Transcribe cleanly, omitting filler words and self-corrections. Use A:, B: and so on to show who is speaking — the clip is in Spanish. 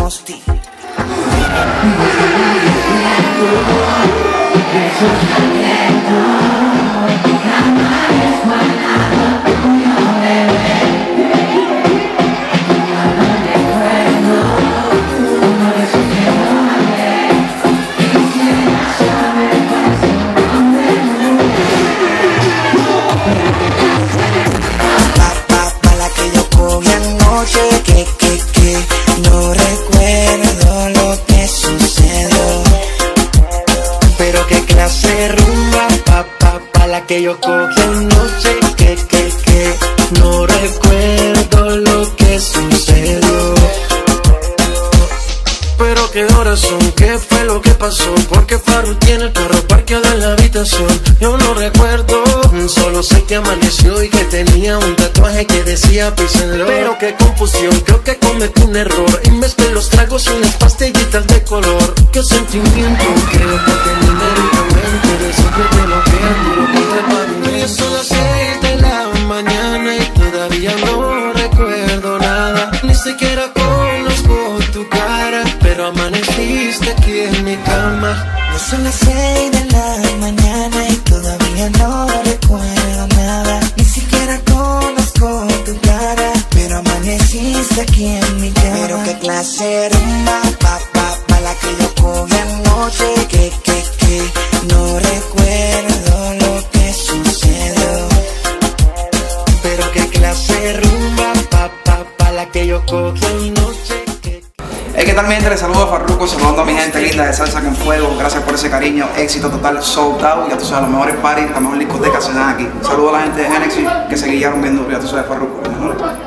A: Mosti. No recuerdo lo que sucedió, pero qué clase de rumba, la que yo cogí anoche, que no recuerdo lo que sucedió. Pero qué horas son, qué fue lo que pasó, porque Farru tiene el carro parqueado en la habitación. Yo no recuerdo, solo sé que amaneció y que tenía un tatuaje que decía Peace and Love. Pero qué confusión, creo que cometí un error y mezclé los tragos y unas pastillitas de color. Qué sentimiento, creo que tenía medicamento, de siempre te lo quiero, contra son las 6 de la mañana y todavía no recuerdo nada. Ni siquiera conozco tu cara, pero amaneciste aquí en mi cama.
B: Ya son las 6 de la mañana y todavía no recuerdo nada. Ni siquiera conozco tu cara, pero amaneciste aquí en mi cama. Pero qué clase de rumba, la que yo cogí anoche, que no recuerdo lo que sucedió.
A: Pero qué clase de rumba, la que yo cogí anoche.
C: Hey, ¿qué tal mi gente? Les saludo a Farruko, saludando a mi gente linda de Salsa con Fuego. Gracias por ese cariño, éxito total, sold out. Ya tú sabes, los mejores parties, las mejores discotecas se dan aquí. Saludo a la gente de Genesis que se guiaron bien duro, ya tú sabes, Farruko.